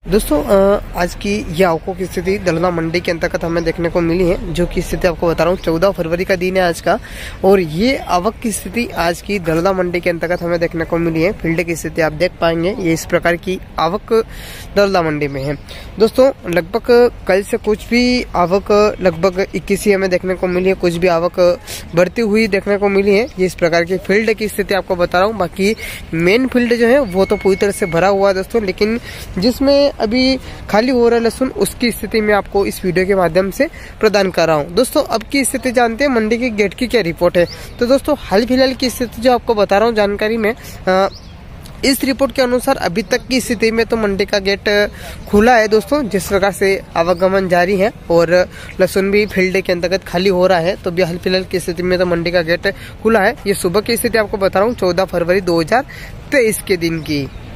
दोस्तों आज की ये आवकों की स्थिति दलना मंडी के अंतर्गत हमें देखने को मिली है, जो कि स्थिति आपको बता रहा हूँ 14 फरवरी का दिन है आज का। और ये आवक की स्थिति आज की दलना मंडी के अंतर्गत हमें देखने को मिली है। फील्ड की स्थिति आप देख पाएंगे, ये इस प्रकार की आवक दलना मंडी में है। दोस्तों लगभग कल से कुछ भी आवक लगभग 21 ही हमें देखने को मिली है, कुछ भी आवक बढ़ती हुई देखने को मिली है। ये इस प्रकार की फील्ड की स्थिति आपको बता रहा हूँ। बाकी मेन फील्ड जो है वो तो पूरी तरह से भरा हुआ है दोस्तों, लेकिन जिसमें अभी खाली हो रहा है लहसुन, उसकी स्थिति मैं आपको इस वीडियो के माध्यम से प्रदान कर रहा हूं। दोस्तों अब की स्थिति जानते हैं मंडी के गेट की क्या रिपोर्ट है। तो दोस्तों हाल फिलहाल की स्थिति जो आपको बता रहा हूं जानकारी में, इस रिपोर्ट के अनुसार अभी तक की स्थिति में तो मंडी का गेट खुला है दोस्तों। जिस प्रकार से आवागमन जारी है और लहसुन भी फील्ड के अंतर्गत खाली हो रहा है, तो भी हाल फिलहाल की स्थिति में तो मंडी का गेट खुला है। ये सुबह की स्थिति आपको बता रहा हूँ 14 फरवरी 2023 के दिन की।